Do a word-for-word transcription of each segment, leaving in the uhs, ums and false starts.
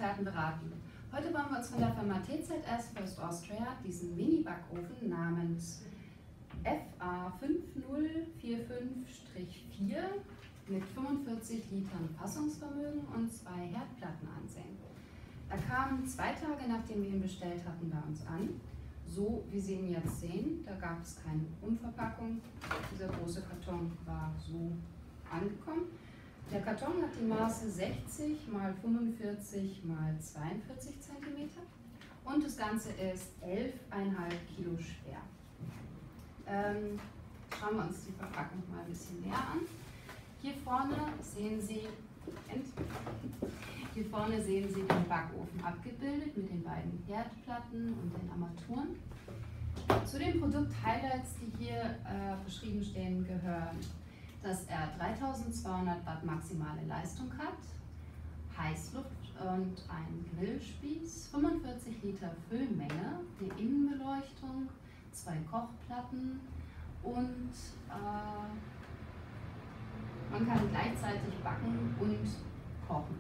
Experten beraten. Heute wollen wir uns von der Firma T Z S First Austria diesen Mini-Backofen namens F A fünf null vier fünf vier mit fünfundvierzig Litern Fassungsvermögen und zwei Herdplatten ansehen. Er kam zwei Tage nachdem wir ihn bestellt hatten bei uns an. So wie Sie ihn jetzt sehen, da gab es keine Umverpackung. Dieser große Karton war so angekommen. Der Karton hat die Maße sechzig mal fünfundvierzig mal zweiundvierzig Zentimeter und das Ganze ist elf Komma fünf Kilo schwer. Ähm, schauen wir uns die Verpackung mal ein bisschen näher an. Hier vorne sehen Sie, hier vorne sehen Sie den Backofen abgebildet mit den beiden Herdplatten und den Armaturen. Zu den Produkt-Highlights, die hier äh, beschrieben stehen, gehören, dass er dreitausendzweihundert Watt maximale Leistung hat, Heißluft und ein Grillspieß, fünfundvierzig Liter Füllmenge, eine Innenbeleuchtung, zwei Kochplatten und äh, man kann gleichzeitig backen und kochen.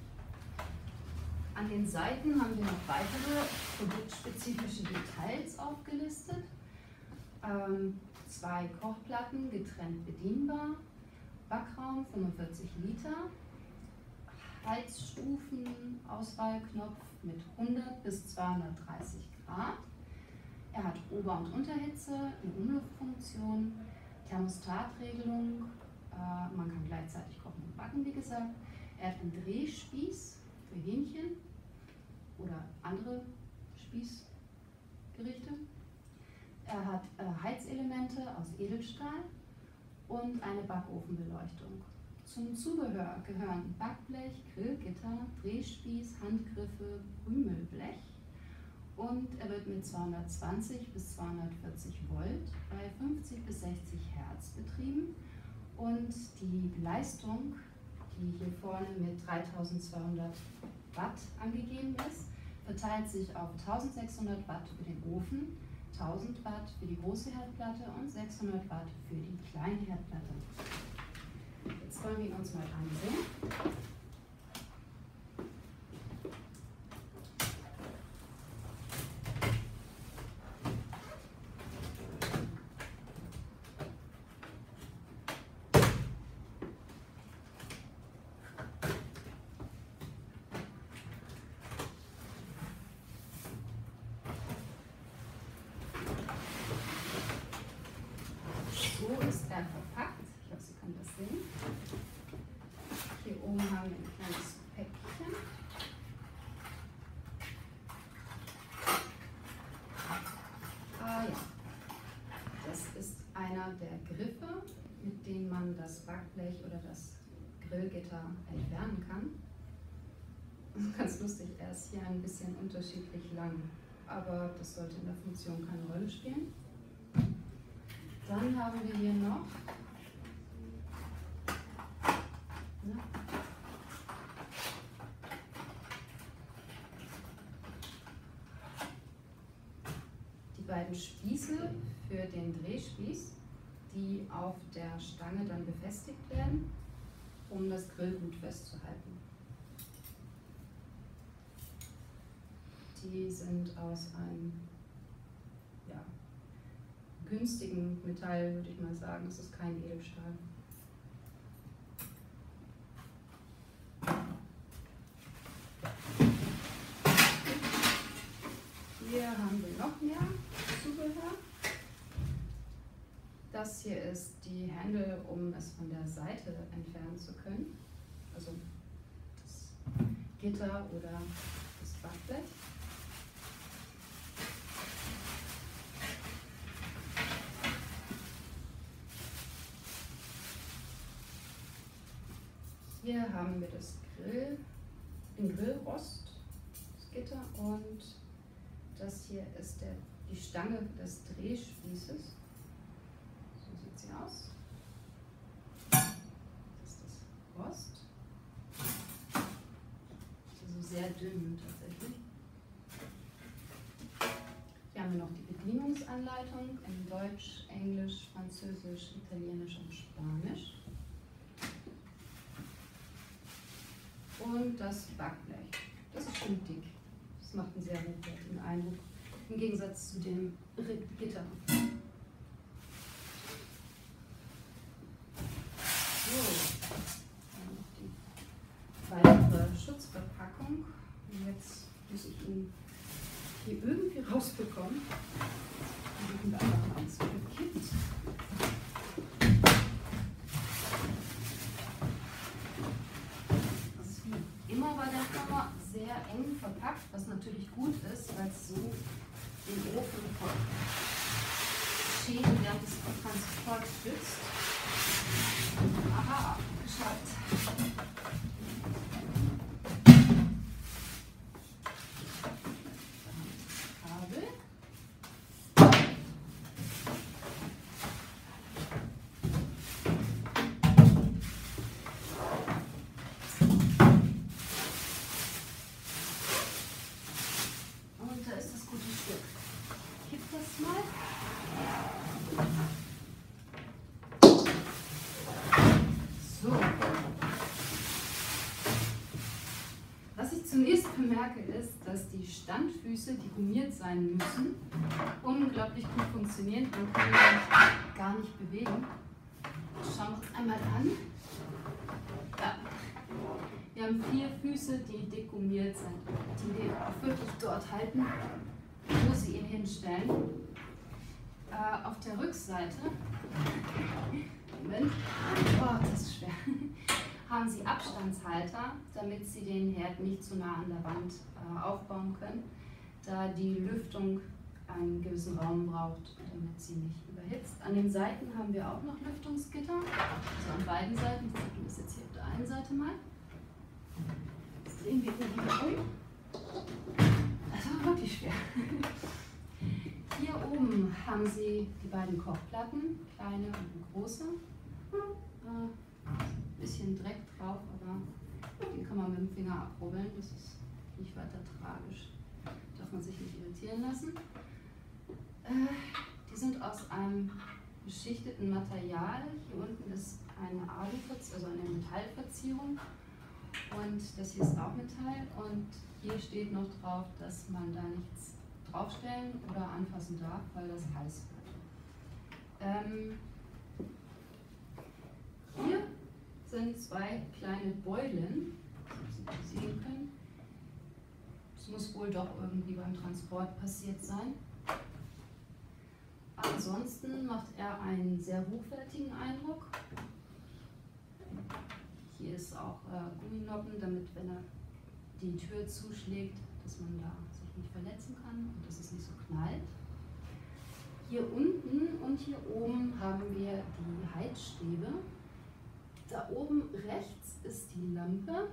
An den Seiten haben wir noch weitere produktspezifische Details aufgelistet. Ähm, zwei Kochplatten, getrennt bedienbar, Backraum fünfundvierzig Liter, Heizstufen, Auswahlknopf mit hundert bis zweihundertdreißig Grad. Er hat Ober- und Unterhitze, eine Umluftfunktion, Thermostatregelung, äh, man kann gleichzeitig kochen und backen, wie gesagt. Er hat einen Drehspieß für Hähnchen oder andere Spießgerichte. Er hat äh, Heizelemente aus Edelstahl und eine Backofenbeleuchtung. Zum Zubehör gehören Backblech, Grillgitter, Drehspieß, Handgriffe, Krümelblech und er wird mit zweihundertzwanzig bis zweihundertvierzig Volt bei fünfzig bis sechzig Hertz betrieben und die Leistung, die hier vorne mit dreitausendzweihundert Watt angegeben ist, verteilt sich auf eintausendsechshundert Watt für den Ofen, tausend Watt für die große Herdplatte und sechshundert Watt für die kleine Herdplatte. Jetzt wollen wir ihn uns mal ansehen. So ist er verpackt. Ich hoffe, Sie können das sehen. Hier oben haben wir ein kleines Päckchen. Ah ja, das ist einer der Griffe, mit denen man das Backblech oder das Grillgitter entfernen kann. Ganz lustig, er ist hier ein bisschen unterschiedlich lang, aber das sollte in der Funktion keine Rolle spielen. Dann haben wir hier noch ne, die beiden Spieße für den Drehspieß, die auf der Stange dann befestigt werden, um das Grillgut festzuhalten. Die sind aus einem ja, günstigen Metall, würde ich mal sagen. Es ist kein Edelstahl. Hier haben wir noch mehr Zubehör. Das hier ist die Handle, um es von der Seite entfernen zu können. Also das Gitter oder das Backblech. Hier haben wir das Grill, den Grillrost, das Gitter und das hier ist der, die Stange des Drehspießes. So sieht sie aus. Das ist das Rost. Also sehr dünn tatsächlich. Hier haben wir noch die Bedienungsanleitung in Deutsch, Englisch, Französisch, Italienisch und Spanisch. Und das Backblech. Das ist schön dick. Das macht einen sehr hochwertigen Eindruck. Im Gegensatz zu dem Gitter. So, dann noch die weitere Schutzverpackung. Und jetzt muss ich ihn hier irgendwie rausbekommen. Dann liegen wir einfach mal ins gekippt. Das ist wie immer bei der Firma sehr eng verpackt, was natürlich gut ist, weil es so den Ofen vor Schäden während des Transports schützt. Aha, geschafft. Kabel. Und da ist das gute Stück. Kipp das mal. So. Was ich zunächst bemerke, ist, dass die Standfüße, die gummiert sein müssen, unglaublich gut funktionieren. Man kann sich gar nicht bewegen. Schauen wir uns einmal an. Ja. Wir haben vier Füße, die degummiert sind, die auch wirklich dort halten, wo sie ihn hinstellen. Äh, auf der Rückseite, Moment, oh, das ist schwer, haben sie Abstandshalter, damit sie den Herd nicht zu nah an der Wand äh, aufbauen können, da die Lüftung einen gewissen Raum braucht, damit sie nicht überhitzt. An den Seiten haben wir auch noch Lüftungsgitter, also an beiden Seiten. Ich zeige das jetzt hier auf der einen Seite mal. Jetzt drehen wir ihn wieder um. Das war wirklich schwer. Hier oben haben Sie die beiden Kochplatten, kleine und eine große. Äh, ein bisschen Dreck drauf, aber den kann man mit dem Finger abrubbeln. Das ist nicht weiter tragisch. Darf man sich nicht irritieren lassen. Äh, die sind aus einem beschichteten Material. Hier unten ist eine Aluverzierung, also eine Metallverzierung. Und das hier ist auch Metall. Und hier steht noch drauf, dass man da nichts draufstellen oder anfassen darf, weil das heiß wird. Ähm, hier sind zwei kleine Beulen, die Sie sehen können. Das muss wohl doch irgendwie beim Transport passiert sein. Ansonsten macht er einen sehr hochwertigen Eindruck. Hier ist auch äh, Gumminoppen, damit, wenn er die Tür zuschlägt, dass man da sich nicht verletzen kann und dass es nicht so knallt. Hier unten und hier oben haben wir die Heizstäbe. Da oben rechts ist die Lampe.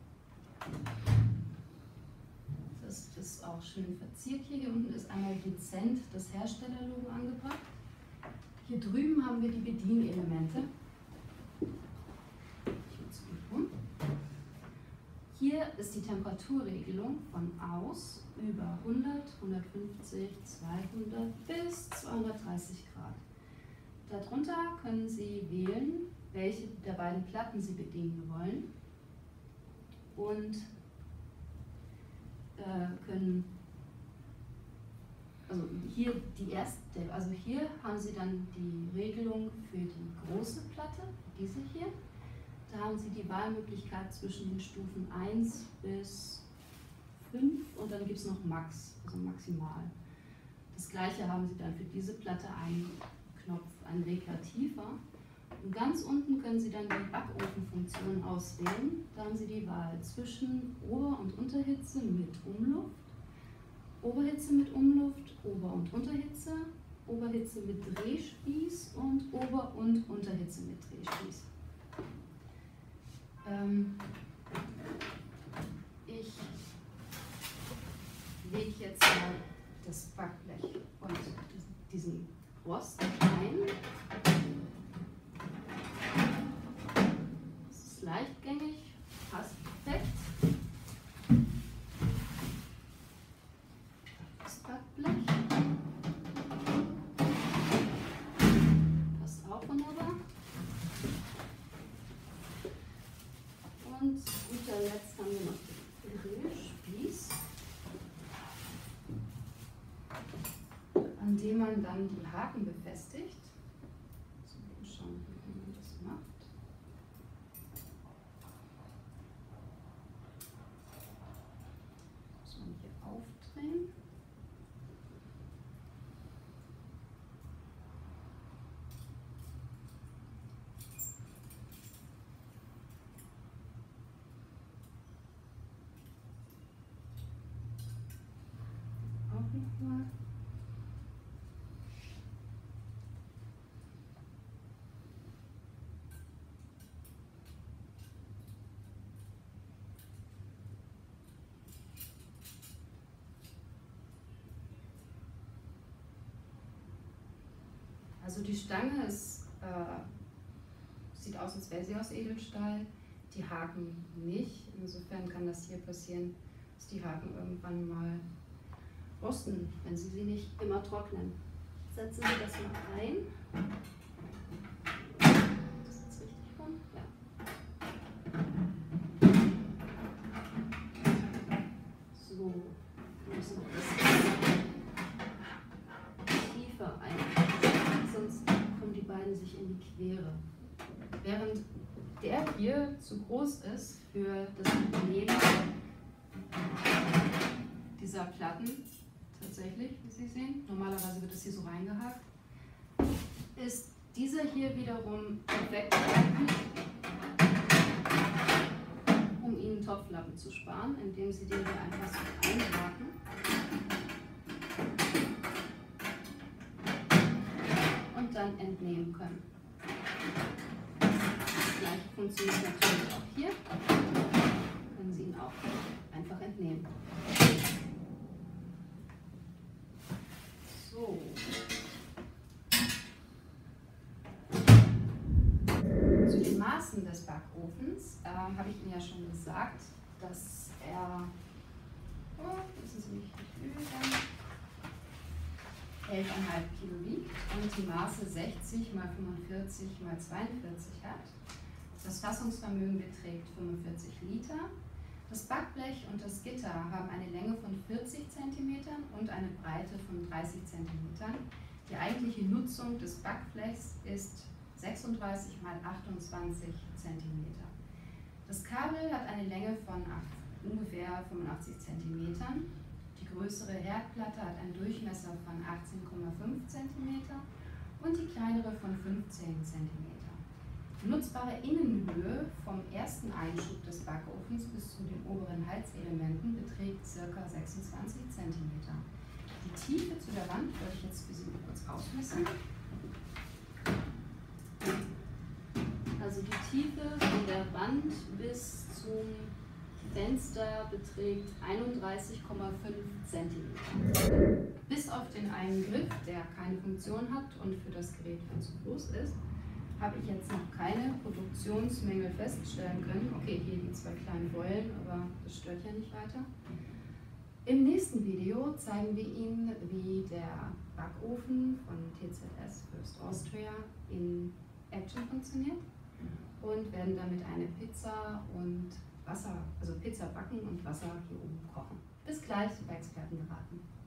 Das ist auch schön verziert hier. Hier unten ist einmal dezent das Herstellerlogo angebracht. Hier drüben haben wir die Bedienelemente. Hier ist die Temperaturregelung von aus über hundert, hundertfünfzig, zweihundert bis zweihundertdreißig Grad. Darunter können Sie wählen, welche der beiden Platten Sie bedienen wollen und äh, können, also hier die erste, also hier haben Sie dann die Regelung für die große Platte, diese hier. Da haben Sie die Wahlmöglichkeit zwischen den Stufen eins bis fünf und dann gibt es noch Max, also maximal. Das gleiche haben Sie dann für diese Platte einen Knopf, einen Regler tiefer. Und ganz unten können Sie dann die Backofenfunktion auswählen. Da haben Sie die Wahl zwischen Ober- und Unterhitze mit Umluft, Oberhitze mit Umluft, Ober- und Unterhitze, Oberhitze mit Drehspieß und Ober- und Unterhitze mit Drehspieß. Ähm, ich lege jetzt mal das Backblech und diesen Rost ein. Das ist leichtgängig, passt perfekt. Das Backblech passt auch wunderbar. Und zu guter Letzt haben wir noch den Grillspieß. dann die Haken befestigt. So, mal schauen, wie man das macht. Muss man hier aufdrehen. Auch nochmal. Also die Stange ist, äh, sieht aus, als wäre sie aus Edelstahl, die Haken nicht. Insofern kann das hier passieren, dass die Haken irgendwann mal rosten, wenn Sie sie nicht immer trocknen. Setzen Sie das mal ein. Das ist jetzt richtig rum? Ja. So, wir müssen noch das tiefer ein, sonst kommen die beiden sich in die Quere. Während der hier zu groß ist für das Nehmen dieser Platten, tatsächlich, wie Sie sehen, normalerweise wird es hier so reingehakt, ist dieser hier wiederum perfekt geeignet, um Ihnen Topflappen zu sparen, indem Sie den hier einfach so einhaken. Und dann entnehmen können. Das gleiche funktioniert natürlich auch hier. Können Sie ihn auch einfach entnehmen. So. Zu den Maßen des Backofens äh, habe ich Ihnen ja schon gesagt, dass er, oh, wissen Sie nicht, wie viel, elf Komma fünf Kilo wiegt und die Maße sechzig mal fünfundvierzig mal zweiundvierzig hat. Das Fassungsvermögen beträgt fünfundvierzig Liter. Das Backblech und das Gitter haben eine Länge von vierzig Zentimetern und eine Breite von dreißig Zentimetern. Die eigentliche Nutzung des Backblechs ist sechsunddreißig mal achtundzwanzig Zentimeter. Das Kabel hat eine Länge von ungefähr fünfundachtzig Zentimetern. Die größere Herdplatte hat einen Durchmesser von achtzehn Komma fünf Zentimeter und die kleinere von fünfzehn Zentimeter. Die nutzbare Innenhöhe vom ersten Einschub des Backofens bis zu den oberen Heizelementen beträgt ca. sechsundzwanzig Zentimeter. Die Tiefe zu der Wand werde ich jetzt für Sie kurz ausmessen. Also die Tiefe von der Wand bis zum Fenster beträgt einunddreißig Komma fünf Zentimeter. Bis auf den einen Griff, der keine Funktion hat und für das Gerät viel zu groß ist, habe ich jetzt noch keine Produktionsmängel feststellen können. Okay, hier die zwei kleinen Beulen, aber das stört ja nicht weiter. Im nächsten Video zeigen wir Ihnen, wie der Backofen von T Z S First Austria in Action funktioniert und werden damit eine Pizza und Wasser, also Pizza backen und Wasser hier oben kochen. Bis gleich bei Experten beraten.